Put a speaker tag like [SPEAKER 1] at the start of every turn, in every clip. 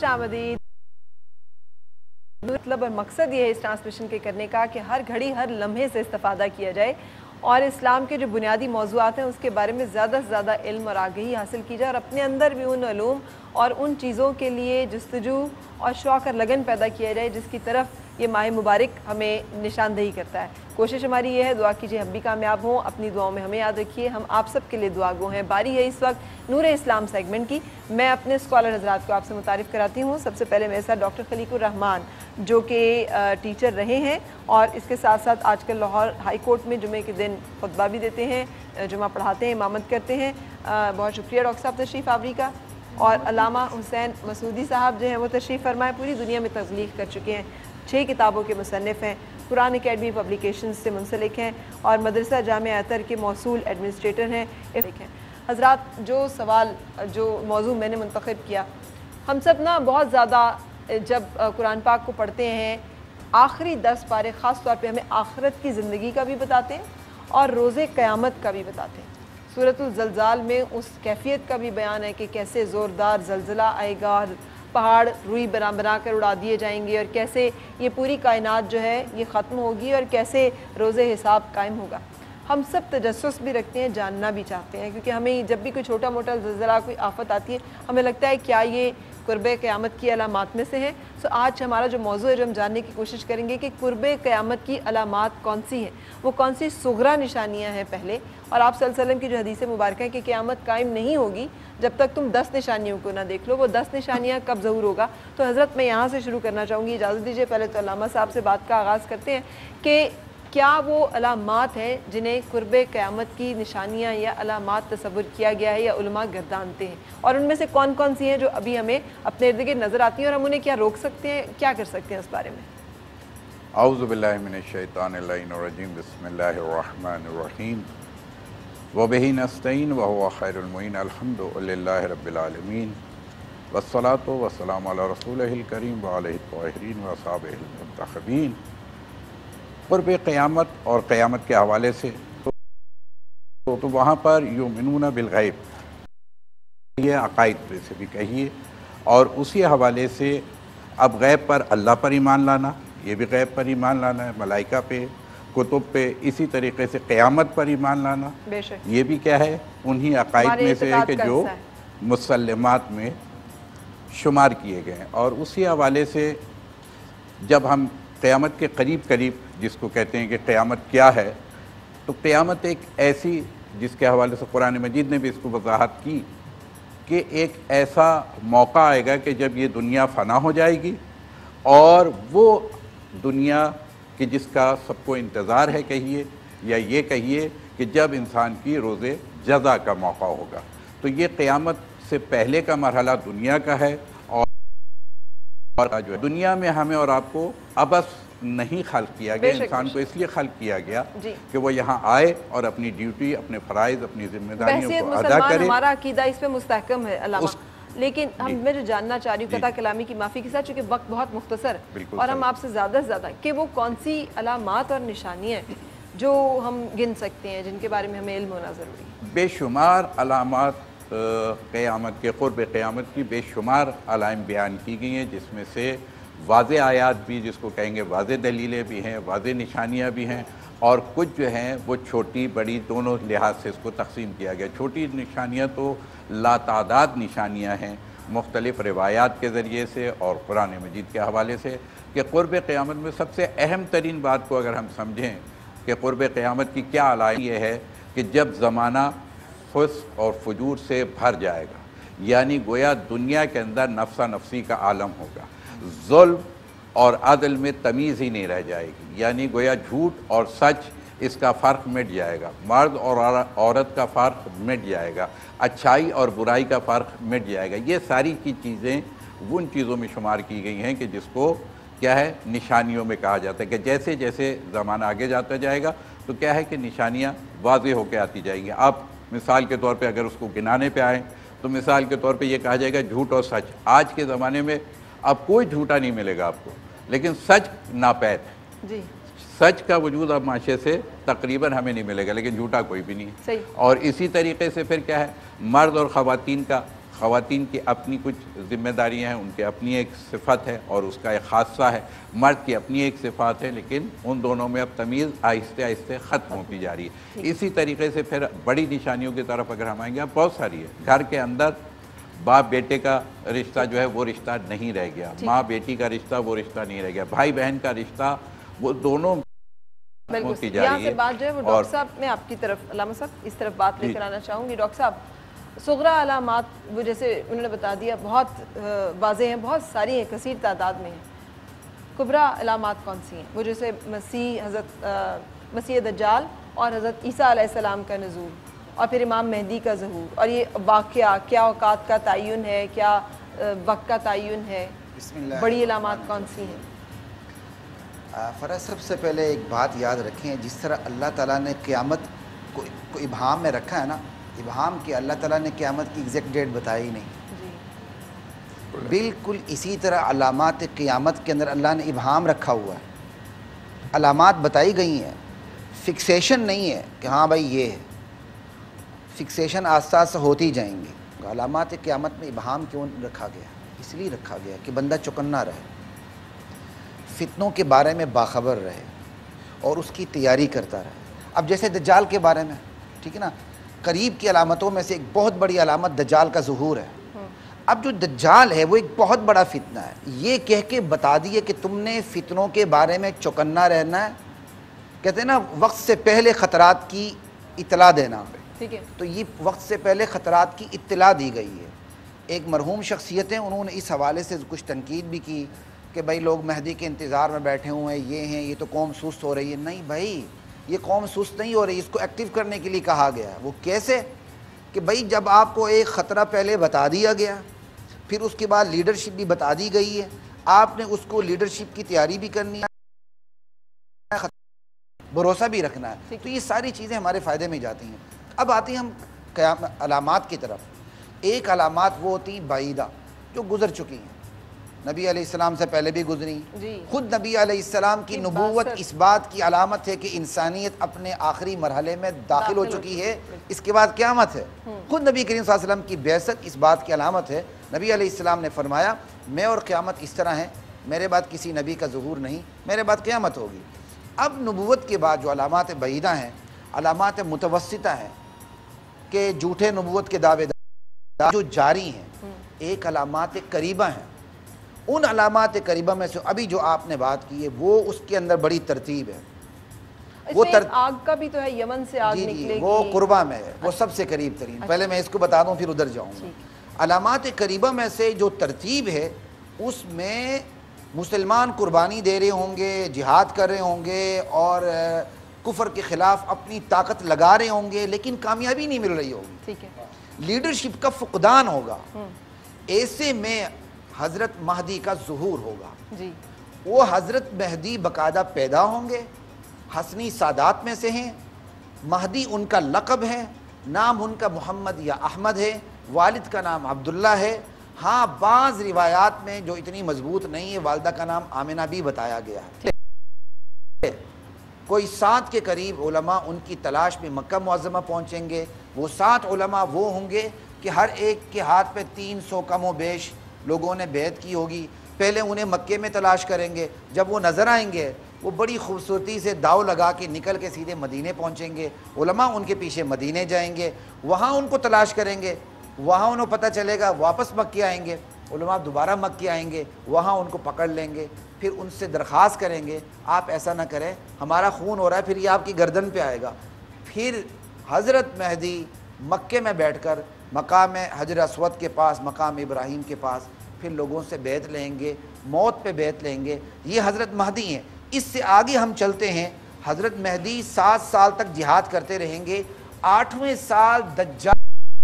[SPEAKER 1] खुशामदीद। मतलब और मकसद ये है इस ट्रांसमिशन के करने का कि हर घड़ी हर लम्हे से इस्तिफादा किया जाए और इस्लाम के जो बुनियादी मौज़ूआत हैं उसके बारे में ज़्यादा से ज़्यादा इल्म और आगही हासिल की जाए और अपने अंदर भी उन उलूम और उन चीज़ों के लिए जुस्तजू और शौक़ और लगन पैदा किया जाए जिसकी तरफ ये माह मुबारक हमें निशानदही करता है। कोशिश हमारी ये है, दुआ कीजिए हम भी कामयाब हों, अपनी दुआओं में हमें याद रखिए, हम आप सब के लिए दुआगो हैं। बारी है इस वक्त नूर इस्लाम सेगमेंट की। मैं अपने स्कॉलर हज़रात को आपसे मुतारिफ़ कराती हूँ। सबसे पहले मेरे साथ डॉक्टर खलीकुर रहमान जो कि टीचर रहे हैं और इसके साथ साथ आजकल लाहौर हाई कोर्ट में जुमे के दिन खुतबा भी देते हैं, जुमा पढ़ाते हैं, इमामत करते हैं। बहुत शुक्रिया डॉक्टर साहब तशरीफ़ आवरी का। और अल्लामा हुसैन मसूदी साहब जो हैं वो तशरीफ़ फरमाए, पूरी दुनिया में तब्लीग कर चुके हैं, 6 किताबों के मुसन्निफ़ हैं, कुरान अकेडमी पब्लिकेशंस से मुंसलिक हैं और मदरसा जामिया अतर के मौसूल एडमिनिस्ट्रेटर हैं। हज़रात, जो सवाल जो मौजू मैंने मुंतखब किया, हम सब ना बहुत ज़्यादा जब कुरान पाक को पढ़ते हैं आखिरी 10 पारे ख़ास तौर पे हमें आखिरत की ज़िंदगी का भी बताते हैं और रोज़े क़यामत का भी बताते हैं। सूरतुल ज़लज़ाल में उस कैफियत का भी बयान है कि कैसे ज़ोरदार ज़लज़ला आएगा और पहाड़ रुई बना बना कर उड़ा दिए जाएंगे और कैसे ये पूरी कायनात जो है ये ख़त्म होगी और कैसे रोज़े हिसाब कायम होगा। हम सब तजस्सुस भी रखते हैं, जानना भी चाहते हैं, क्योंकि हमें जब भी कोई छोटा मोटा ज़लज़ला कोई आफत आती है हमें लगता है क्या ये कुर्बे क़यामत की अलामात में से है। सो आज हमारा जो मौजू है जो हम जानने की कोशिश करेंगे कि कुर्बे क़यामत की अलामात कौन सी हैं, वो कौन सी सुगरा निशानियाँ हैं पहले, और आप सल्लल्लाहु अलैहि वसल्लम की जो हदीस मुबारक है कि क़यामत कायम नहीं होगी जब तक तुम 10 निशानियों को ना देख लो। वो 10 निशानियाँ कब ज़हूर होगा? तो हज़रत मैं यहाँ से शुरू करना चाहूँगी, इजाज़त दीजिए। पहले तो अल्लामा साहब से बात का आगाज़ करते हैं कि क्या वो अलामात हैं जिन्हें कुर्बे क़यामत की निशानियाँ या अलामात तसव्वुर किया गया है या उलमा गर्दानते हैं, और उनमें से कौन कौन सी हैं जो अभी हमें अपने इर्द गिर्द नज़र आती हैं और हम उन्हें क्या रोक सकते हैं, क्या कर सकते हैं उस बारे में?
[SPEAKER 2] औज़ु बिल्लाहि मिनश शैतानिर रजीम, बिस्मिल्लाहिर रहमानिर रहीम, व बिही नस्तईन व हुवा खैरुल मुईन, अल्हम्दुलिल्लाहि रब्बिल आलमीन, वस्सलातु वस्सलामु अला रसूलिहिल करीम व आलिहि त्वाहिरीन व असहाबिहिल मुंतखबीन। कुर्बे क़यामत और क़यामत के हवाले से तो वहाँ पर युमिनूना बिल गैब, ये अक़ाइद पे से भी कहिए, और उसी हवाले से अब गैब पर अल्लाह पर ईमान लाना, ये भी गैब पर ईमान लाना है, मलाइका पे, कुतुब पे, इसी तरीके से क़यामत पर ईमान लाना, ये भी क्या है उन्हीं अक़ाइद में से है कि जो मुसल्लमात में शुमार किए गए हैं। और उसी हवाले से जब हम क़यामत के करीब करीब जिसको कहते हैं कि क़यामत क्या है, तो क़यामत एक ऐसी जिसके हवाले से कुरान मजीद ने भी इसको वजाहत की कि एक ऐसा मौका आएगा कि जब ये दुनिया फ़ना हो जाएगी और वो दुनिया कि जिसका सबको इंतज़ार है कहिए, या ये कहिए कि जब इंसान की रोज़े जज़ा का मौका होगा। तो ये क़यामत से पहले का मरहला दुनिया का है। और जो है दुनिया में हमें और आपको अबस नहीं खल्क़ किया गया, इंसान को इसलिए खल्क़ किया गया कि वो यहाँ आए और अपनी ड्यूटी, अपने फ़राइज़, अपनी ज़िम्मेदारियों को अदा करे।
[SPEAKER 1] हमारा अक़ीदा इस पे मुस्तहकम है अल्लामा, लेकिन मैं जो जानना चाह रही हूँ, कता कलामी की माफ़ी के साथ, चूँकि वक्त बहुत मुख्तसर और हम आपसे ज़्यादा से ज़्यादा कि वो कौन सी अलामात और निशानियाँ जो हम गिन सकते हैं जिनके बारे में हमें इल्म होना ज़रूरी है?
[SPEAKER 2] बेशुमार अलामात क़यामत के, क़ुर्ब क़यामत की बेशुमार अलाइम बयान की गई हैं, जिसमें से वाज़े आयात भी जिसको कहेंगे, वाज़े दलीलें भी हैं, वाज़े निशानियाँ भी हैं, और कुछ जो हैं वो छोटी बड़ी दोनों लिहाज से इसको तक़सीम किया गया। छोटी निशानियाँ तो लातादाद निशानियाँ हैं मुख्तलिफ़ रिवायात के ज़रिए से और कुरान मजीद के हवाले से, कि क़ुर्ब क़यामत में सबसे अहम तरीन बात को अगर हम समझें कि क़ुर्ब क़यामत की क्या अलाइम ये है कि जब ज़माना फ़ुस्क़ और फ़ुजूर से भर जाएगा, यानी गोया दुनिया के अंदर नफ्सा नफसी का आलम होगा, ज़ुल्म और अदल में तमीज़ ही नहीं रह जाएगी, यानी गोया झूठ और सच इसका फ़र्क मिट जाएगा, मर्द और औरत का फ़र्क मिट जाएगा, अच्छाई और बुराई का फ़र्क मिट जाएगा। ये सारी की चीज़ें उन चीज़ों में शुमार की गई हैं कि जिसको क्या है निशानियों में कहा जाता है, कि जैसे जैसे ज़माना आगे जाता जाएगा तो क्या है कि निशानियाँ वाज़ेह होकर आती जाएंगी। आप मिसाल के तौर पे अगर उसको गिनाने पे आएँ तो मिसाल के तौर पे ये कहा जाएगा झूठ और सच। आज के ज़माने में अब कोई झूठा नहीं मिलेगा आपको, लेकिन सच नापैद है जी। सच का वजूद अब माशरे से तकरीबन हमें नहीं मिलेगा, लेकिन झूठा कोई भी नहीं है। और इसी तरीके से फिर क्या है, मर्द और ख़वातीन का خواتین کی اپنی کچھ ذمہ داریاں ہیں، ان کی اپنی ایک صفت ہے اور اس کا ایک خاصہ ہے، مرد کی اپنی ایک صفات ہے، لیکن ان دونوں میں اب تمیز آہستہ آہستہ ختم ہوتی جا رہی ہے۔ اسی طریقے سے پھر بڑی نشانیوں کی طرف اگر ہم آئیں گے، اب بہت ساری ہے۔ گھر کے اندر باپ بیٹے کا رشتہ جو ہے وہ رشتہ نہیں رہ گیا، ماں بیٹی کا رشتہ وہ رشتہ نہیں رہ گیا، بھائی بہن کا رشتہ وہ دونوں ہوتی جا
[SPEAKER 1] یہاں
[SPEAKER 2] رہی
[SPEAKER 1] سے
[SPEAKER 2] ہے۔
[SPEAKER 1] بات جو ہے وہ ڈاکٹر صاحب میں آپ کی طرف، علامہ صاحب اس طرف بات لے کر آنا چاہوں گی۔ ڈاکٹر صاحب صغرا علامات وہ جیسے انہوں نے بتا دیا بہت واضح ہیں، بہت ساری ہیں، کثیر تعداد میں ہیں۔ کبرا علامات کون سی ہیں؟ وہ جیسے حضرت مسیح دجال اور حضرت عیسیٰ علیہ السلام کا نزول اور پھر امام مہدی کا ظہور، اور یہ واقعہ کیا اوقات کا تعین ہے، کیا وقت کا تعین ہے، بڑی علامات کون سی ہیں؟
[SPEAKER 3] فرح سب سے پہلے ایک بات یاد رکھیں، جس طرح اللہ تعالیٰ نے قیامت کو ابہام میں رکھا ہے نا، ابہام کہ اللہ تعالیٰ نے قیامت کی ایگزیکٹ ڈیٹ بتائی نہیں، بالکل اسی طرح علامات قیامت کے اندر اللہ نے ابہام رکھا ہوا ہے، علامات بتائی گئی ہیں، فکسیشن نہیں ہے کہ ہاں بھائی یہ ہے، فکسیشن آہستہ آہستہ ہوتی جائیں گی۔ علامات قیامت میں ابہام کیوں رکھا گیا؟ اس لیے رکھا گیا کہ بندہ چوکنا رہے، فتنوں کے بارے میں باخبر رہے اور اس کی تیاری کرتا رہے۔ اب جیسے دجال کے بارے میں، ٹھیک ہے نا، قریب کی علامتوں میں سے ایک بہت بڑی علامت دجال کا ظہور ہے۔ اب جو دجال ہے وہ ایک بہت بڑا فتنہ ہے، یہ کہہ کے بتا دیے کہ تم نے فتنوں کے بارے میں چوکنا رہنا ہے، کہتے ہیں نا وقت سے پہلے خطرات کی اطلاع دینا،
[SPEAKER 1] ٹھیک ہے،
[SPEAKER 3] تو یہ وقت سے پہلے خطرات کی اطلاع دی گئی ہے۔ ایک مرحوم شخصیتیں انہوں نے اس حوالے سے کچھ تنقید بھی کی کہ بھائی لوگ مہدی کے انتظار میں بیٹھے ہوئے ہیں، یہ ہیں، یہ تو قوم سست ہو رہی ہے۔ نہیں بھائی، یہ قوم سست نہیں ہو رہی، اس کو ایکٹیو کرنے کے لیے کہا گیا ہے۔ وہ کیسے؟ کہ بھائی جب آپ کو ایک خطرہ پہلے بتا دیا گیا، پھر اس کے بعد لیڈرشپ بھی بتا دی گئی ہے، آپ نے اس کو لیڈرشپ کی تیاری بھی کرنی ہے، بھروسہ بھی رکھنا ہے، تو یہ ساری چیزیں ہمارے فائدے میں جاتی ہیں۔ اب آتے ہیں ہم علامات کی طرف۔ ایک علامات وہ ہوتی بعیدہ جو گزر چکی ہیں، نبی علیہ السلام سے پہلے بھی گزری، خود نبی علیہ السلام کی نبوت اس بات کی علامت ہے کہ انسانیت اپنے آخری مرحلے میں داخل ہو چکی ہے، اس کے بعد قیامت ہے۔ خود نبی کریم صلی اللہ علیہ وسلم کی بعثت اس بات کی علامت ہے۔ نبی علیہ السلام نے فرمایا میں اور قیامت اس طرح ہیں، میرے بعد کسی نبی کا ظہور نہیں، میرے بعد قیامت ہوگی۔ اب نبوت کے بعد جو علامات بعیدہ ہیں، علامات متوسطہ ہیں کہ جھوٹے نبوت کے دعوے دار جو جاری ہیں، ایک علامات قریبہ ہیں۔ ان علامات قریبہ میں سے ابھی جو آپ نے بات کی ہے وہ اس کے اندر بڑی ترتیب ہے۔
[SPEAKER 1] وہ آگ کا بھی تو ہے، یمن سے آگ نکلے گی،
[SPEAKER 3] وہ قربہ میں ہے، وہ سب سے قریب ترین۔ پہلے میں اس کو بتا دوں پھر ادھر جاؤں گا۔ علامات قریبہ میں سے جو ترتیب ہے اس میں مسلمان قربانی دے رہے ہوں گے، جہاد کر رہے ہوں گے اور کفر کے خلاف اپنی طاقت لگا رہے ہوں گے، لیکن کامیابی نہیں مل رہی ہوگی، لیڈرشپ کا فقدان ہوگا۔ ایسے میں حضرت مہدی کا ظہور ہوگا۔ وہ حضرت مہدی باقاعدہ پیدا ہوں گے، حسنی سادات میں سے ہیں، مہدی ان کا لقب ہے، نام ان کا محمد یا احمد ہے، والد کا نام عبداللہ ہے۔ ہاں بعض روایات میں جو اتنی مضبوط نہیں ہے والدہ کا نام آمنہ بھی بتایا گیا ہے۔ کوئی 7 کے قریب علماء ان کی تلاش میں مکہ معظمہ پہنچیں گے۔ وہ 7 علماء وہ ہوں گے کہ ہر ایک کے ہاتھ پہ 300 کم و بیش لوگوں نے بیعت کی ہوگی۔ پہلے انہیں مکے میں تلاش کریں گے، جب وہ نظر آئیں گے وہ بڑی خوبصورتی سے داؤ لگا کے نکل کے سیدھے مدینے پہنچیں گے۔ علماء ان کے پیچھے مدینے جائیں گے، وہاں ان کو تلاش کریں گے، وہاں انہیں پتہ چلے گا، واپس مکے آئیں گے، علماء دوبارہ مکے آئیں گے، وہاں ان کو پکڑ لیں گے، پھر ان سے درخواست کریں گے آپ ایسا نہ کریں، ہمارا خون ہو رہا ہے، پھر یہ آپ کی گردن پہ آئے گا۔ پھر حضرت مہدی مکے میں بیٹھ کر مقام حجر اسود کے پاس، مقام ابراہیم کے پاس پھر لوگوں سے بیعت لیں گے، موت پہ بیعت لیں گے۔ یہ حضرت مہدی ہیں۔ اس سے آگے ہم چلتے ہیں، حضرت مہدی 7 سال تک جہاد کرتے رہیں گے۔ 8ویں سال دجال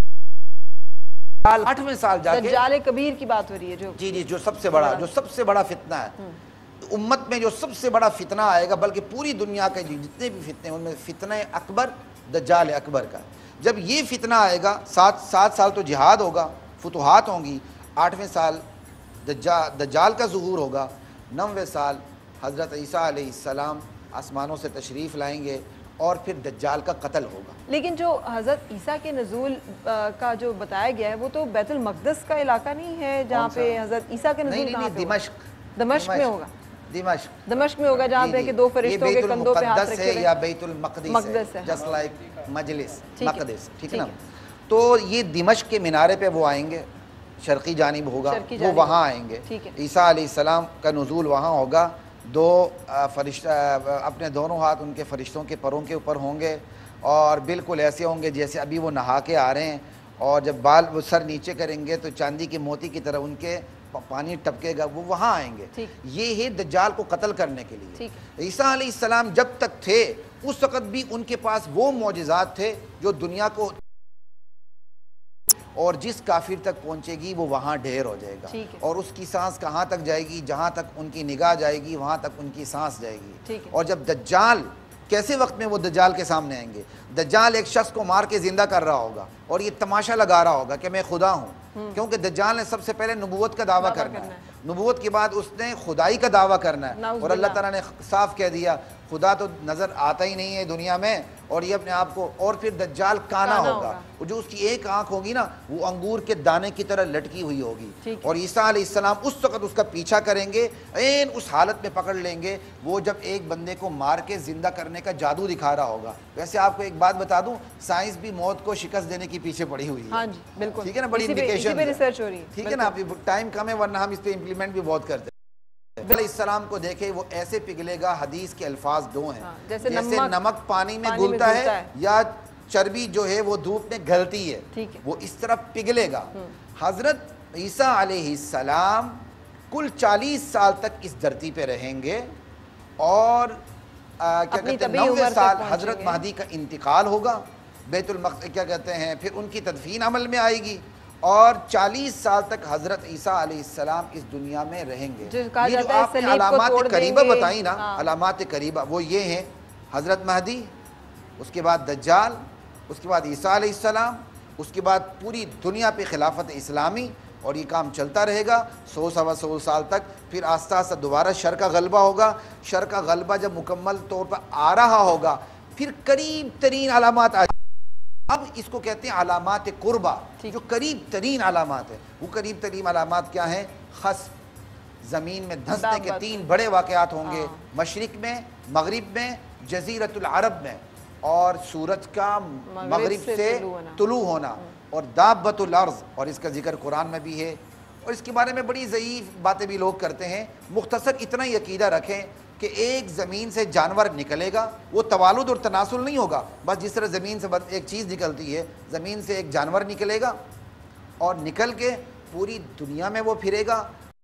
[SPEAKER 3] 8ویں سال جا کے
[SPEAKER 1] دجال کبیر کی بات ہو رہی ہے
[SPEAKER 3] جو سب سے بڑا فتنہ ہے امت میں، جو سب سے بڑا فتنہ آئے گا، بلکہ پوری دنیا کے جتنے بھی فتنے ہیں ان میں فتنہ اکبر دجال اکبر کا۔ جب یہ فتنہ آئے گا، 7 سال تو جہاد ہوگا، فتوحات ہوں گی، 8ویں سال دجال کا ظہور ہوگا، 9ویں سال حضرت عیسیٰ علیہ السلام آسمانوں سے تشریف لائیں گے اور پھر دجال کا قتل ہوگا۔
[SPEAKER 1] لیکن جو حضرت عیسیٰ کے نزول کا جو بتایا گیا ہے وہ تو بیت المقدس کا علاقہ نہیں ہے جہاں پہ حضرت عیسیٰ کے نزول کہاں پہ؟ دمشق میں ہوگا، دمشق میں ہوگا جہاں پہ کہ دو فرشتوں کے کندھوں پہ ہاتھ رکھے ہوئے،
[SPEAKER 3] یا بیت المقدس ہے، جسٹ لائک مجلس مقدس، ٹھیک ہے نا؟ تو یہ دمشق کے مینارے پہ وہ آئیں گے، شرقی جانب ہوگا، وہ وہاں آئیں گے، عیسیٰ علیہ السلام کا نزول وہاں ہوگا، دو فرشتہ اپنے دونوں ہاتھ ان کے فرشتوں کے پروں کے اوپر ہوں گے اور بالکل ایسے ہوں گے جیسے ابھی وہ نہا کے آ رہے ہیں، اور جب بال وہ سر نیچے کریں گے تو چاندی کے موتی کی طرح ان کے پانی ٹپکے گا، وہ وہاں آئیں گے، یہ ہے دجال کو قتل کرنے کے لیے۔ عیسیٰ علیہ السلام جب تک تھے اس وقت بھی ان کے پاس وہ معجزات تھے جو دنیا کو، اور جس کافر تک پہنچے گی وہ وہاں ڈھیر ہو جائے گا، اور اس کی سانس کہاں تک جائے گی؟ جہاں تک ان کی نگاہ جائے گی وہاں تک ان کی سانس جائے گی۔ اور جب دجال، کیسے وقت میں وہ دجال کے سامنے آئیں گے؟ دجال ایک شخص کو مار کے زندہ کر رہا ہوگا اور یہ تماشا لگا رہا ہوگا کہ میں خدا ہوں، کیونکہ دجال نے سب سے پہلے نبوت کا دعویٰ کرنا ہے، نبوت کے بعد اس نے خدائی کا دعویٰ کرنا ہے، اور اللہ تعالیٰ نے صاف کہہ دیا خدا تو نظر آتا ہی نہیں ہے دنیا میں، اور یہ اپنے آپ کو، اور پھر دجال کانا ہوگا، اور جو اس کی ایک آنکھ ہوگی نا وہ انگور کے دانے کی طرح لٹکی ہوئی ہوگی، اور عیسیٰ علیہ السلام اس وقت اس کا پیچھا کریں گے، عین اس حالت میں پکڑ لیں گے وہ جب ایک بندے کو مار کے زندہ کرنے کا جادو دکھا رہا ہوگا۔ ویسے آپ کو ایک بات بتا دوں، سائنس بھی موت کو شکست دینے کی پیچھے پڑی ہوئی ہے، ٹھیک ہے نا، بڑی انڈیکیشن ہے، ٹھیک ہے نا، اب ٹائم کم ہے ورنہ ہم اس پہ امپلیمنٹ بھی بہت کرتے ہیں۔ علیہ السلام کو دیکھے وہ ایسے پگھلے گا، حدیث کے الفاظ دو ہیں، جیسے نمک پانی میں گلتا ہے یا چربی جو ہے وہ دھوپ میں گھلتی ہے، وہ اس طرح پگھلے گا۔ حضرت عیسیٰ علیہ السلام کل 40 سال تک اس دھرتی پہ رہیں گے، اور کیا کہتے ہیں 90 سال حضرت مہدی کا انتقال ہوگا، بیت المقدس کیا کہتے ہیں، پھر ان کی تدفین عمل میں آئے گی، اور 40 سال تک حضرت عیسیٰ علیہ السلام اس دنیا میں رہیں گے۔ یہ جو آپ نے علامات قریبہ بتائی نا، علامات قریبہ وہ یہ ہیں، حضرت مہدی، اس کے بعد دجال، اس کے بعد عیسیٰ علیہ السلام، اس کے بعد پوری دنیا پہ خلافت اسلامی، اور یہ کام چلتا رہے گا 100-125 سال تک، پھر آہستہ آہستہ دوبارہ شر کا غلبہ ہوگا، شر کا غلبہ جب مکمل طور پر آ رہا ہوگا پھر قریب ترین علامات آ، اب اس کو کہتے ہیں علامات قربہ، جو قریب ترین علامات ہیں۔ وہ قریب ترین علامات کیا ہیں؟ خسف، زمین میں دھنسنے کے 3 بڑے واقعات ہوں گے، مشرق میں، مغرب میں، جزیرۃ العرب میں، اور سورج کا مغرب سے طلوع ہونا، اور دابۃ الارض، اور اس کا ذکر قرآن میں بھی ہے، اور اس کے بارے میں بڑی ضعیف باتیں بھی لوگ کرتے ہیں۔ مختصر اتنا ہی عقیدہ رکھیں کہ ایک زمین سے جانور نکلے گا، وہ توالد اور تناسل نہیں ہوگا، بس جس طرح زمین سے ایک چیز نکلتی ہے، زمین سے ایک جانور نکلے گا اور نکل کے پوری دنیا میں وہ پھرے گا۔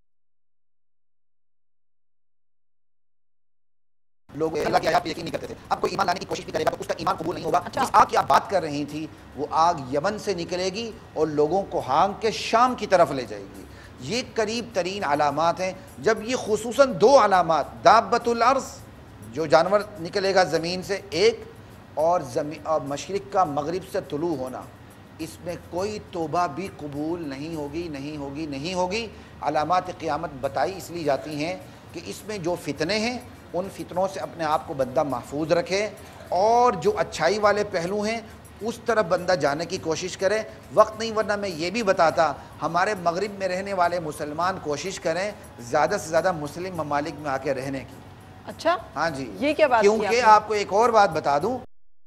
[SPEAKER 3] لوگ اللہ کی آیات پہ یقین نہیں کرتے تھے، اب کوئی ایمان لانے کی کوشش بھی کرے گا تو اس کا ایمان قبول نہیں ہوگا۔ جس آگ کی آپ بات کر رہی تھی وہ آگ یمن سے نکلے گی اور لوگوں کو ہانگ کے شام کی طرف لے جائے گی۔ یہ قریب ترین علامات ہیں۔ جب یہ خصوصاً 2 علامات، دابۃ الارض جو جانور نکلے گا زمین سے ایک، اور مشرق کا مغرب سے طلوع ہونا، اس میں کوئی توبہ بھی قبول نہیں ہوگی، نہیں ہوگی، نہیں ہوگی۔ علامات قیامت بتائی اس لیے جاتی ہیں کہ اس میں جو فتنے ہیں ان فتنوں سے اپنے آپ کو بندہ محفوظ رکھے، اور جو اچھائی والے پہلو ہیں اس طرف بندہ جانے کی کوشش کرے۔ وقت نہیں ورنہ میں یہ بھی بتاتا، ہمارے مغرب میں رہنے والے مسلمان کوشش کریں زیادہ سے زیادہ مسلم ممالک میں آ کے رہنے کی۔
[SPEAKER 1] اچھا،
[SPEAKER 3] ہاں جی،
[SPEAKER 1] یہ کیا بات؟
[SPEAKER 3] کیونکہ آپ کو ایک اور بات بتا دوں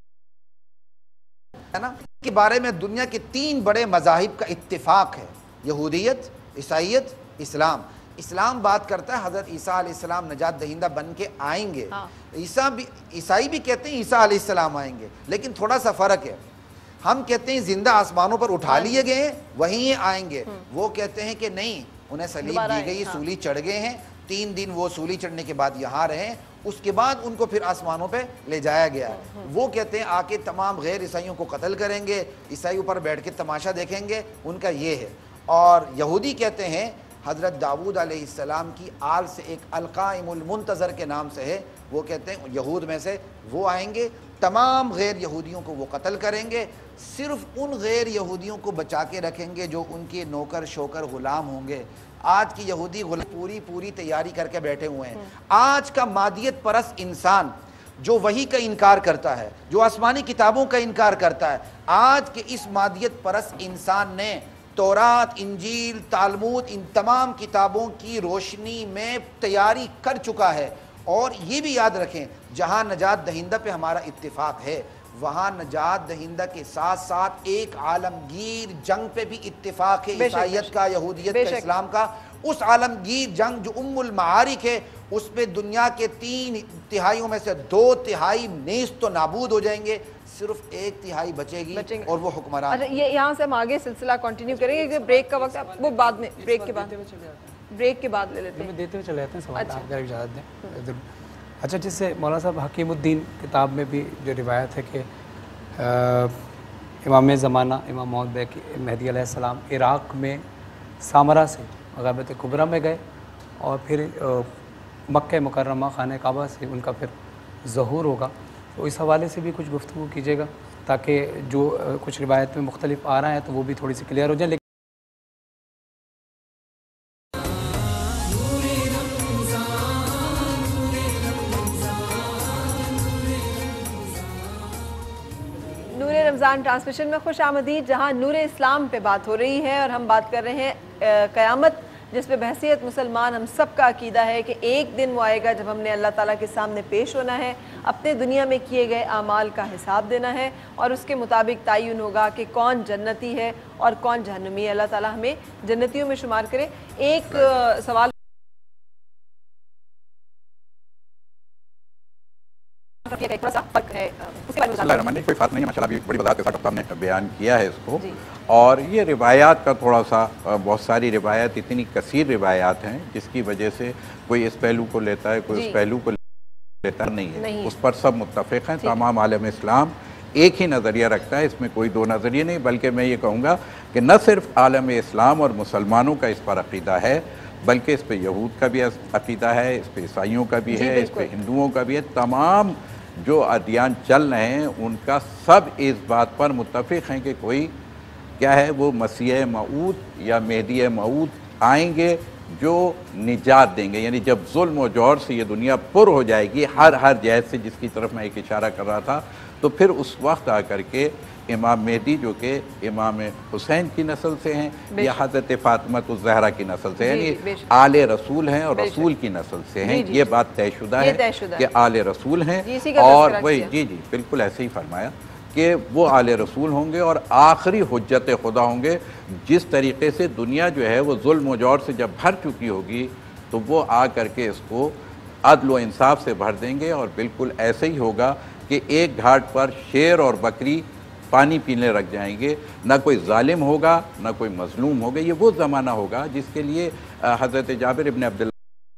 [SPEAKER 3] ہے نا، کے بارے میں دنیا کے 3 بڑے مذاہب کا اتفاق ہے، یہودیت، عیسائیت، اسلام۔ اسلام بات کرتا ہے حضرت عیسیٰ علیہ السلام نجات دہندہ بن کے آئیں گے، عیسائی بھی کہتے ہیں عیسیٰ علیہ السلام آئیں گے، لیکن تھوڑا سا فرق ہے۔ ہم کہتے ہیں زندہ آسمانوں پر اٹھا لیے گئے ہیں وہیں آئیں گے، وہ کہتے ہیں کہ نہیں، انہیں صلیب دی گئی، سولی چڑھ گئے ہیں، 3 دن وہ سولی چڑھنے کے بعد یہاں رہے، اس کے بعد ان کو پھر آسمانوں پہ لے جایا گیا ہے۔ وہ کہتے ہیں آ کے تمام غیر عیسائیوں کو قتل کریں گے، عیسائی اوپر بیٹھ کے تماشا دیکھیں گے، ان کا یہ ہے۔ اور یہودی کہتے ہیں حضرت داؤد علیہ السلام کی آل سے ایک القائم المنتظر کے نام سے ہے، وہ کہتے ہیں یہود میں سے وہ آئیں گے، تمام غیر یہودیوں کو وہ قتل کریں گے، صرف ان غیر یہودیوں کو بچا کے رکھیں گے جو ان کے نوکر شوکر غلام ہوں گے۔ آج کی یہودی پوری تیاری کر کے بیٹھے ہوئے ہیں۔ آج کا مادیت پرست انسان جو وحی کا انکار کرتا ہے، جو آسمانی کتابوں کا انکار کرتا ہے، آج کے اس مادیت پرست انسان نے تورات، انجیل، تالمود، ان تمام کتابوں کی روشنی میں تیاری کر چکا ہے۔ اور یہ بھی یاد رکھیں، جہاں نجات دہندہ پہ ہمارا اتفاق ہے، وہاں نجات دہندہ کے ساتھ ساتھ ایک عالمگیر جنگ پہ بھی اتفاق ہے، عیسائیت کا، یہودیت کا، اسلام کا۔ اس عالمگیر جنگ جو ام المعارک ہے، اس پہ دنیا کے 3 تہائیوں میں سے 2 تہائی نیست و نابود ہو جائیں گے، صرف 1 تہائی بچے گی اور وہ حکمران۔
[SPEAKER 1] اچھا، یہ یہاں سے ہم آگے سلسلہ کنٹینیو کریں گے کہ بریک کا وقت ہے، وہ بعد میں بریک کے بعد لے لیتے ہیں،
[SPEAKER 4] دیتے ہوئے چلے جاتے ہیں سوال، آپ ذرا اجازت دیں۔ اچھا، جس سے مولانا صاحب حکیم الدین کتاب میں بھی جو روایت ہے کہ امام زمانہ امام محمد مہدی علیہ السلام عراق میں سامرا سے غیبت کبریٰ میں گئے اور پھر مکہ مکرمہ خانہ کعبہ سے ان کا پھر ظہور ہوگا، تو اس حوالے سے بھی کچھ گفتگو کیجیے گا تاکہ جو کچھ روایت میں مختلف آ رہا ہے تو وہ بھی تھوڑی سی کلیئر ہو جائیں۔
[SPEAKER 1] نور رمضان ٹرانسمیشن میں خوش آمدید، جہاں نور اسلام پہ بات ہو رہی ہے اور ہم بات کر رہے ہیں قیامت، جس پہ بحیثیت مسلمان ہم سب کا عقیدہ ہے کہ ایک دن وہ آئے گا جب ہم نے اللہ تعالیٰ کے سامنے پیش ہونا ہے، اپنے دنیا میں کیے گئے اعمال کا حساب دینا ہے اور اس کے مطابق تعین ہوگا کہ کون جنتی ہے اور کون جہنمی ہے۔ اللہ تعالیٰ ہمیں جنتیوں میں شمار کرے۔ ایک سوال
[SPEAKER 2] کوئی بات نہیں، ماشاءاللہ بھی بڑی وضاحت کے ساتھ ہم نے بیان کیا ہے اس کو، اور یہ روایات کا تھوڑا سا بہت ساری روایات، اتنی کثیر روایات ہیں جس کی وجہ سے کوئی اس پہلو کو لیتا ہے، کوئی اس پہلو کو لیتا نہیں ہے، اس پر سب متفق ہیں۔ تمام عالم اسلام ایک ہی نظریہ رکھتا ہے، اس میں کوئی دو نظریے نہیں، بلکہ میں یہ کہوں گا کہ نہ صرف عالم اسلام اور مسلمانوں کا اس پر عقیدہ ہے، بلکہ اس پہ یہود کا بھی عقیدہ ہے، اس پہ عیسائیوں کا بھی ہے، اس پہ ہندوؤں کا بھی ہے۔ تمام جو ادیان چل رہے ہیں ان کا سب اس بات پر متفق ہیں کہ کوئی کیا ہے، وہ مسیح موعود یا مہدی موعود آئیں گے جو نجات دیں گے، یعنی جب ظلم و جور سے یہ دنیا پر ہو جائے گی ہر جہت سے، جس کی طرف میں ایک اشارہ کر رہا تھا، تو پھر اس وقت آ کر کے امام مہدی جو کہ امام حسین کی نسل سے ہیں یا حضرت فاطمہ الزہرا کی نسل سے ہیں، یعنی آل رسول ہیں اور رسول کی نسل سے ہیں، یہ بات طے شدہ ہے کہ آل رسول ہیں، اور وہی جی بالکل ایسے ہی فرمایا کہ وہ آل رسول ہوں گے اور آخری حجت خدا ہوں گے۔ جس طریقے سے دنیا جو ہے وہ ظلم و جور سے جب بھر چکی ہوگی تو وہ آ کر کے اس کو عدل و انصاف سے بھر دیں گے، اور بالکل ایسے ہی ہوگا کہ ایک گھاٹ پر شیر اور بکری پانی پینے رکھ جائیں گے، نہ کوئی ظالم ہوگا نہ کوئی مظلوم ہوگا۔ یہ وہ زمانہ ہوگا جس کے لیے حضرت جابر ابن عبداللہ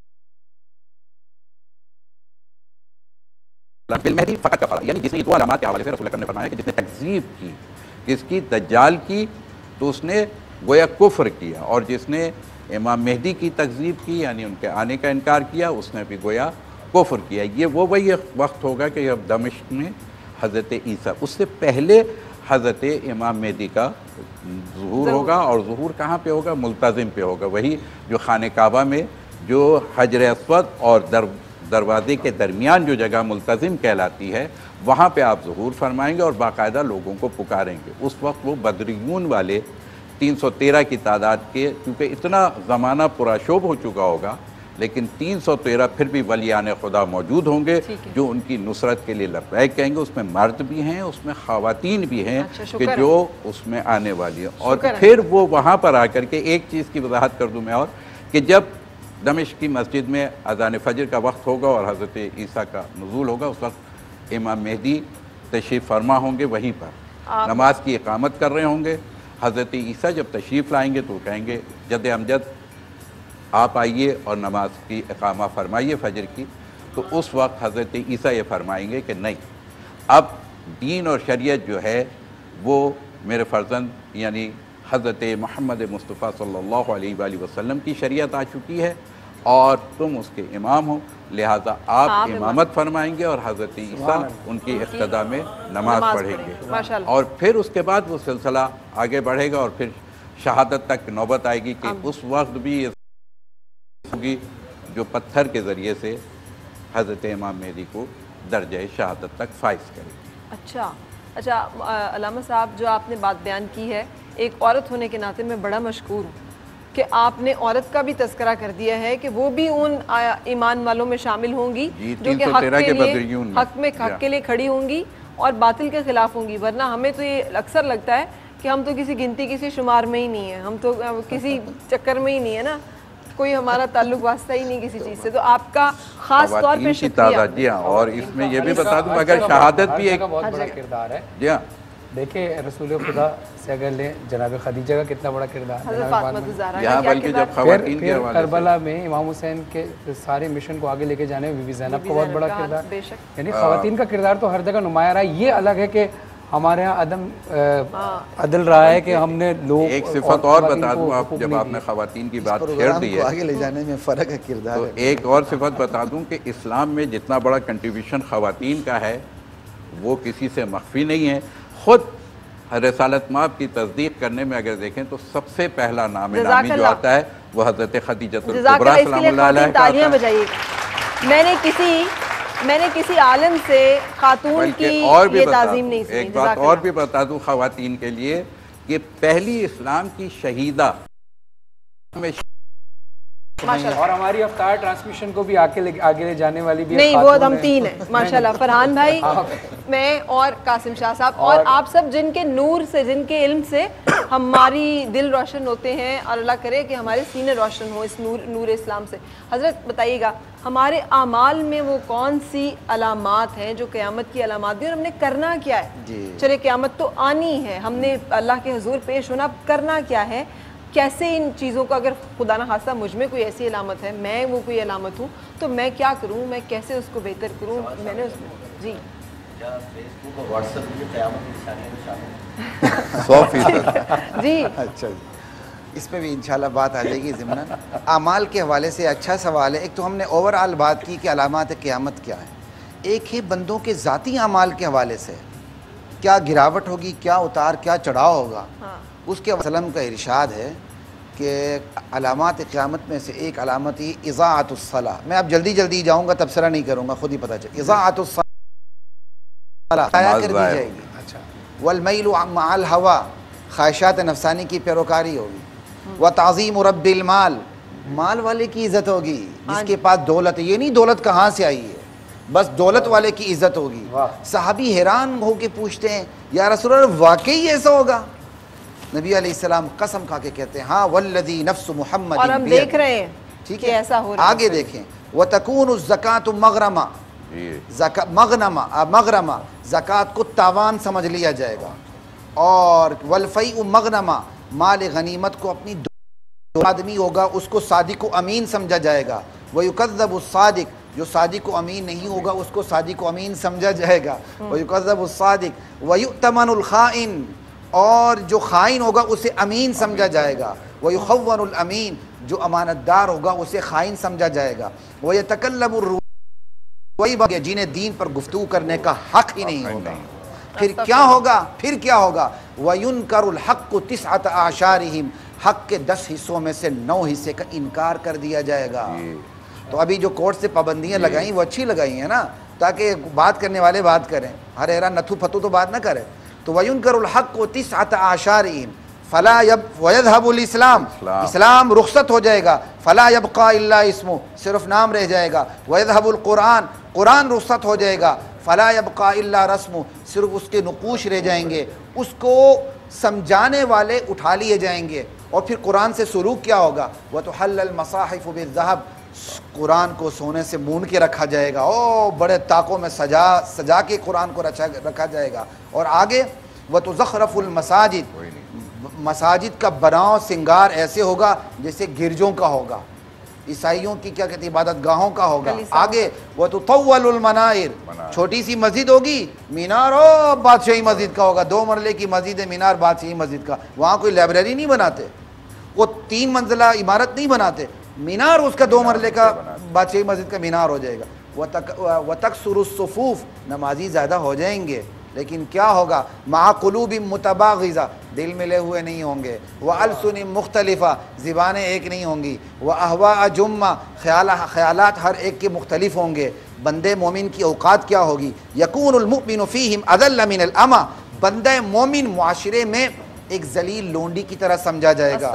[SPEAKER 2] بالمہدی فقط کا فرق، یعنی جس نے دو علامات کے حوالے سے رسول اکرم نے فرمایا کہ جس نے تکذیب کی، جس کی دجال کی تو اس نے گویا کفر کیا، اور جس نے امام مہدی کی تکذیب کی یعنی ان کے آنے کا انکار کیا، اس نے بھی گویا کفر کیا۔ یہ وہی وقت ہوگا کہ اب دمشق میں حضرت عیسیٰ، اس سے پہلے حضرت امام مہدی کا ظہور ہوگا، اور ظہور کہاں پہ ہوگا؟ ملتزم پہ ہوگا، وہی جو خانہ کعبہ میں جو حجر اسود اور دروازے کے درمیان جو جگہ ملتزم کہلاتی ہے، وہاں پہ آپ ظہور فرمائیں گے اور باقاعدہ لوگوں کو پکاریں گے۔ اس وقت وہ بدریون والے 313 کی تعداد کے، کیونکہ اتنا زمانہ پراشوب ہو چکا ہوگا، لیکن 313 پھر بھی ولیان خدا موجود ہوں گے جو ان کی نصرت کے لیے لبیک کہیں گے۔ اس میں مرد بھی ہیں، اس میں خواتین بھی ہیں کہ جو اس میں آنے والی ہیں، اور پھر وہ وہاں پر آ کر کے ایک چیز کی وضاحت کر دوں میں، اور کہ جب دمشق کی مسجد میں اذان فجر کا وقت ہوگا اور حضرت عیسیٰ کا نزول ہوگا، اس وقت امام مہدی تشریف فرما ہوں گے، وہیں پر نماز کی اقامت کر رہے ہوں گے۔ حضرت عیسیٰ جب تشریف لائیں گے تو کہیں گے جد امجد آپ آئیے اور نماز کی اقامہ فرمائیے فجر کی، تو اس وقت حضرت عیسیٰ یہ فرمائیں گے کہ نہیں، اب دین اور شریعت جو ہے وہ میرے فرزند یعنی حضرت محمد مصطفیٰ صلی اللہ علیہ وآلہ وسلم کی شریعت آ چکی ہے اور تم اس کے امام ہو، لہٰذا آپ امامت فرمائیں گے اور حضرت عیسیٰ ان کی اقتداء میں نماز پڑھیں گے، اور پھر اس کے بعد وہ سلسلہ آگے بڑھے گا اور پھر شہادت تک نوبت آئے گی کہ اس وقت بھی یہ ہوگی جو پتھر کے ذریعے سے حضرت امام مہدی کو درجہ شہادت تک فائز کرے گی۔
[SPEAKER 1] اچھا علامہ صاحب، جو آپ نے بات بیان کی ہے، ایک عورت ہونے کے ناطے میں بڑا مشکور ہوں کہ آپ نے عورت کا بھی تذکرہ کر دیا ہے کہ وہ بھی ان ایمان والوں میں شامل ہوں گی جو کہ حق کے لیے کھڑی ہوں گی اور باطل کے خلاف ہوں گی، ورنہ ہمیں تو یہ اکثر لگتا ہے کہ ہم تو کسی گنتی کسی شمار میں ہی نہیں ہیں، ہم تو کسی چکر میں ہی نہیں ہے نا، کوئی ہمارا تعلق واسطہ ہی نہیں کسی چیز سے۔ تو آپ کا خاص طور پہ شکریہ۔
[SPEAKER 2] جی ہاں، اور اس میں یہ بھی بتا دوں اگر شہادت بھی ایک
[SPEAKER 4] بہت بڑا کردار ہے۔
[SPEAKER 2] جی ہاں،
[SPEAKER 4] دیکھیں رسول خدا سے اگر لیں جناب خدیجہ کا کتنا بڑا کردار ہے،
[SPEAKER 1] حضرت فاطمہ الزہرا
[SPEAKER 2] یہاں بلکہ جب خواتین کے حوالے سے
[SPEAKER 4] کربلا میں امام حسین کے سارے مشن کو آگے لے کے جانے میں بی بی زینب کو بہت بڑا کردار، یعنی خواتین کا کردار تو ہر جگہ نمایاں رہا ہے۔ یہ الگ ہے کہ ہمارے ہاں عدل رہا ہے کہ ہم نے لوگ
[SPEAKER 2] ایک صفت اور بتا دوں، آپ جب آپ نے خواتین کی بات چھیڑ دی ہے
[SPEAKER 3] آگے لے جانے میں فرق ہے کردار
[SPEAKER 2] تو ایک اور صفت بتا دوں کہ اسلام میں جتنا بڑا کنٹریبیوشن خواتین کا ہے وہ کسی سے مخفی نہیں ہے۔ خود رسالت مآب کی تصدیق کرنے میں اگر دیکھیں تو سب سے پہلا نام نامی جو آتا ہے وہ حضرت خدیجہ الکبریٰ سلام اللہ علیہ کا
[SPEAKER 1] تالیاں بجائیے۔ میں نے کسی عالم سے خاتون کی یہ تعظیم نہیں سنی۔
[SPEAKER 2] ایک بات اور بھی بتا دوں خواتین کے لیے کہ پہلی اسلام کی شہیدہ میں
[SPEAKER 4] اور ہماری افطار ٹرانسمیشن کو بھی آگے لے جانے والی بھی
[SPEAKER 1] نہیں، وہ ہم تین ہیں ماشاءاللہ، فرحان بھائی، میں اور قاسم شاہ صاحب اور آپ سب، جن کے نور سے، جن کے علم سے ہماری دل روشن ہوتے ہیں، اور اللہ کرے کہ ہمارے سینے روشن ہوں اس نور اسلام سے۔ حضرت بتائیے گا ہمارے اعمال میں وہ کون سی علامات ہیں جو قیامت کی علامات دی، اور ہم نے کرنا کیا ہے؟ چلے قیامت تو آنی ہے، ہم نے اللہ کے حضور پیش ہونا، کرنا کیا ہے؟ کیسے ان چیزوں کو، اگر خدا نہ خواستہ مجھ میں کوئی ایسی علامت ہے، میں وہ کوئی علامت ہوں، تو میں کیا کروں، میں کیسے اس کو بہتر کروں؟ میں نے اس میں جی
[SPEAKER 5] فیس بک اور واٹس ایپ میں قیامت کی نشانیوں میں شامل
[SPEAKER 3] 100%۔
[SPEAKER 1] جی
[SPEAKER 3] اچھا جی، اس پہ بھی انشاءاللہ بات آ جائے گی ضمناً۔ اعمال کے حوالے سے اچھا سوال ہے۔ ایک تو ہم نے اوور آل بات کی کہ علامات قیامت کیا ہے، ایک ہے بندوں کے ذاتی اعمال کے حوالے سے کیا گراوٹ ہوگی، کیا اتار، کیا چڑھاؤ ہوگا۔ اس کے وسلم کا ارشاد ہے کہ علامات قیامت میں سے ایک علامت ہی اضاعت الصلاۃ۔ میں اب جلدی جاؤں گا، تبصرہ نہیں کروں گا، خود ہی پتہ چلے۔ اضاعت الصلاۃ ضائع کر دی جائے گی۔ اچھا، والمیل مع الہوا، خواہشات نفسانی کی پیروکاری ہوگی۔ وتعظیم رب المال، مال والے کی عزت ہوگی، جس کے پاس دولت ہے۔ یہ نہیں دولت کہاں سے آئی ہے، بس دولت والے کی عزت ہوگی۔ صحابی حیران ہو کے پوچھتے ہیں یا رسول اللہ واقعی ایسا ہوگا؟ نبی علیہ السلام قسم کھا کے کہتے ہیں ہاں والذی نفس محمد،
[SPEAKER 1] اور ہم دیکھ رہے ہیں
[SPEAKER 3] ٹھیک
[SPEAKER 1] کہ
[SPEAKER 3] ہے،
[SPEAKER 1] ایسا ہو رہا ہے۔
[SPEAKER 3] آگے دیکھیں وتکون الزکاۃ مغرمہ، مغرمہ زکوٰۃ کو تاوان سمجھ لیا جائے گا، اور والفیء مغنمہ، مال غنیمت کو اپنی دو آدمی ہوگا اس کو صادق و امین سمجھا جائے گا۔ ویکذب الصادق، جو صادق و امین نہیں ہوگا اس کو صادق و امین سمجھا جائے گا۔ ویکذب الصادق ویؤتمن الخائن، اور جو خائن ہوگا اسے امین سمجھا جائے گا۔ ویخون الامین، جو امانت دار ہوگا اسے خائن سمجھا جائے گا۔ ویتکلم الرویبہ، جنہیں دین پر گفتگو کرنے کا حق ہی نہیں ہوگا۔ پھر کیا ہوگا؟ وَيُنْكَرُ الْحَقُّ تِسْعَةَ أَعْشَارِهِمْ، حق کے 10 حصوں میں سے 9 حصے کا انکار کر دیا جائے گا۔ تو ابھی جو کورٹ سے پابندیاں لگائیں وہ اچھی لگائی ہیں نا، تاکہ بات کرنے والے بات کریں، ہر ایران نتھو پھتو تو بات نہ کرے۔ تو وَيُنْكَرُ الْحَقُّ تِسْعَةَ أَعْشَارِهِمْ فَلَا وَيَذْهَبُ الْإِسْلَامُ، اسلام رخصت ہو جائے گا۔ فَلَا يَبْقَى إِلَّا اسْمُهُ، صرف نام رہ جائے گا۔ وَيَذْهَبُ الْقُرْآنُ، قرآن رخصت ہو جائے گا۔ فَلَا يَبْقَى إِلَّا رَسْمُهُ، صرف اس کے نقوش رہ جائیں گے، اس کو سمجھانے والے اٹھا لیے جائیں گے۔ اور پھر قرآن سے سلوک کیا ہوگا؟ وَتُحَلَّ الْمَصَاحِفُ بِالذَّهَبِ، قرآن کو سونے سے مون کے رکھا جائے گا، بڑے طاقوں میں سجا کے قرآن کو رکھا جائے گا۔ اور آگے وَتُزَخْرَفُ الْمَسَاجِدِ، مساجد کا بناؤ سنگار ایسے ہوگا جیسے گرجوں کا ہوگا، عیسائیوں کی کیا کہتے ہیں عبادت گاہوں کا ہوگا۔ آگے وَتُطَوَّلُ الْمَنَائِرِ، چھوٹی سی مسجد ہوگی، مینار بادشاہی مسجد کا ہوگا، 2 مرلے کی مسجد ہے، مینار بادشاہی مسجد کا۔ وہاں کوئی لائبریری نہیں بناتے، وہ 3 منزلہ عمارت نہیں بناتے، مینار اس کا 2 مرلے کا بادشاہی مسجد کا مینار ہو جائے گا۔ وَتَكْسُرُ الصُّفُوفِ، نمازی زیادہ ہو جائیں گے، لیکن کیا ہوگا؟ مع قلوب متباغضہ، دل ملے ہوئے نہیں ہوں گے، وَأَلْسُنٍ مختلفہ، زبانیں ایک نہیں ہوں گی، وَأَهْوَاءَ جُمَّہ، خیالات ہر ایک کے مختلف ہوں گے۔ بندے مومن کی اوقات کیا ہوگی؟ یکون المؤمن فیہم اذل من الامہ، بندہ مومن معاشرے میں ایک ذلیل لونڈی کی طرح سمجھا جائے گا،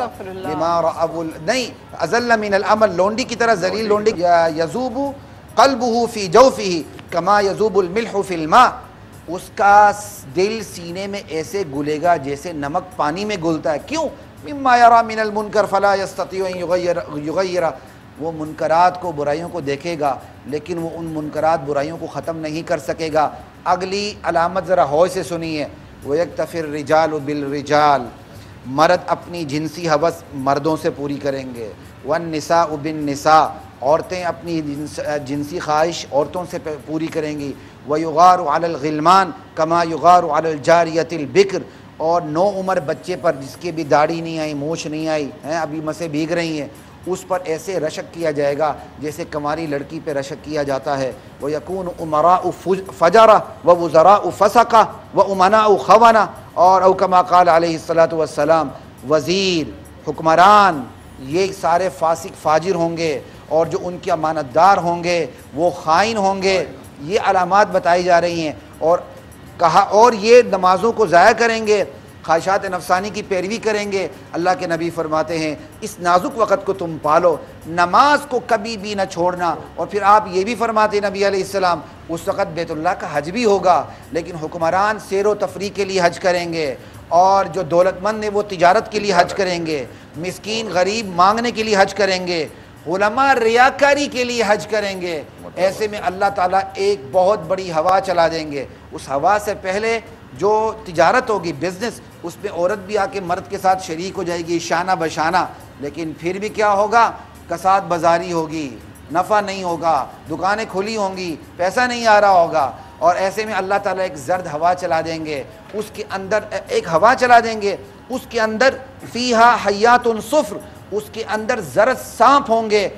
[SPEAKER 3] نہیں اذل من الامہ، لونڈی کی طرح، ذلیل لونڈی، یذوب قلبہ فی جوفہ کما یذوب الملح فی الماء، اس کا دل سینے میں ایسے گلے گا جیسے نمک پانی میں گلتا ہے۔ کیوں؟ مما یری من المنکر فلا یستطیع ان یغیر، وہ منکرات کو، برائیوں کو دیکھے گا لیکن وہ ان منکرات برائیوں کو ختم نہیں کر سکے گا۔ اگلی علامت ذرا ہوش سے سنیے، وَيَكْتَفِي الرِّجَالُ بِالرِّجَالِ، مرد اپنی جنسی حوث مردوں سے پوری کریں گے، وَالنِّسَاءُ بِالنِّسَاءِ، عورتیں اپنی جنسی خواہش عورتوں سے پوری کریں گی، وَيُغَارُ عَلَى الْغِلْمَانِ كَمَا يُغَارُ عَلَى الْجَارِيَةِ الْبِكْرِ، اور 9 عمر بچے پر جس کی بھی داڑھی نہیں آئی، مونچھ نہیں آئی ہیں، ابھی مسیں بھیگ رہی ہیں، اس پر ایسے رشک کیا جائے گا جیسے کنواری لڑکی پہ رشک کیا جاتا ہے۔ وَيَكُونُ أُمَرَاءُ فَجَرَةً وَوُزَرَاءُ فَسَقَةً وَأُمَنَاءُ خَوَنًا، اور او کما قال علیہ الصلاۃ والسلام، وزیر، حکمران، یہ سارے فاسق فاجر ہوں گے، اور جو ان کے امانت دار ہوں گے وہ خائن ہوں گے۔ یہ علامات بتائی جا رہی ہیں، اور کہا اور یہ نمازوں کو ضائع کریں گے، خواہشات نفسانی کی پیروی کریں گے۔ اللہ کے نبی فرماتے ہیں اس نازک وقت کو تم پالو، نماز کو کبھی بھی نہ چھوڑنا۔ اور پھر آپ یہ بھی فرماتے ہیں نبی علیہ السلام، اس وقت بیت اللہ کا حج بھی ہوگا، لیکن حکمران سیر و تفریح کے لیے حج کریں گے، اور جو دولت مند ہیں وہ تجارت کے لیے حج کریں گے، مسکین غریب مانگنے کے لیے حج کریں گے، علماء ریاکاری کے لیے حج کریں گے۔ ایسے میں اللہ تعالیٰ ایک بہت بڑی ہوا چلا دیں گے۔ اس ہوا سے پہلے جو تجارت ہوگی، بزنس، اس پہ عورت بھی آ کے مرد کے ساتھ شریک ہو جائے گی شانہ بشانہ، لیکن پھر بھی کیا ہوگا؟ کساد بازاری ہوگی، نفع نہیں ہوگا، دکانیں کھلی ہوں گی، پیسہ نہیں آ رہا ہوگا۔ اور ایسے میں اللہ تعالیٰ ایک زرد ہوا چلا دیں گے، اس کے اندر ایک ہوا چلا دیں گے، اس کے اندر فیہا حیات صفر، اس کے اندر زرد سانپ ہوں گے،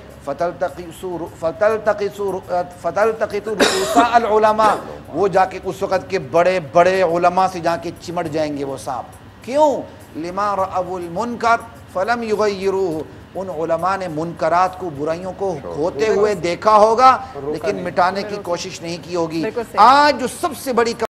[SPEAKER 3] فتلتقط رؤوس العلماء، وہ جا کے اس وقت کے بڑے بڑے علماء سے جا کے چمٹ جائیں گے وہ سانپ۔ کیوں؟ لما رأوا المنکر فلم یغیروہ، ان علماء نے منکرات کو، برائیوں کو ہوتے ہوئے دیکھا ہوگا لیکن مٹانے کی کوشش نہیں کی ہوگی۔ آج جو سب سے بڑی